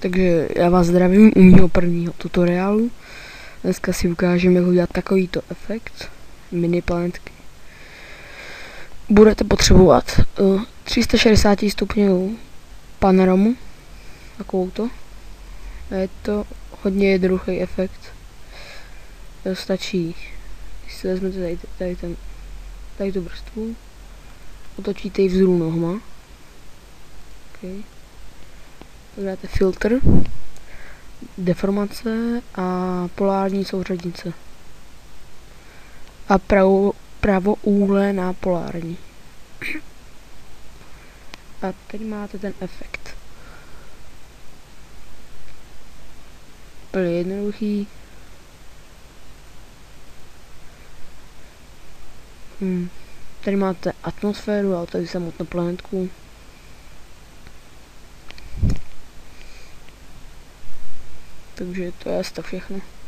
Takže já vás zdravím u mého prvního tutoriálu. Dneska si ukážeme, jak udělat takovýto efekt mini planetky. Budete potřebovat 360 stupňovou panoramu, takovouto. A je to hodně jednoduchý efekt. Stačí, když si vezmete tady tu vrstvu, otočíte ji vzhůru nohama. Okay. Dáte filtr, deformace a polární souřadnice. A pravoúhlená polární. A tady máte ten efekt. Úplně jednoduchý. Tady máte atmosféru a tady samotnou planetku. Takže to je asi to všechno.